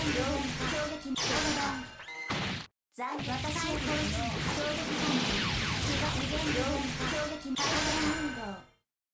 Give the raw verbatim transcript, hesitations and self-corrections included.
撃残私を殺す衝撃感知が次元攻撃パラダイム運動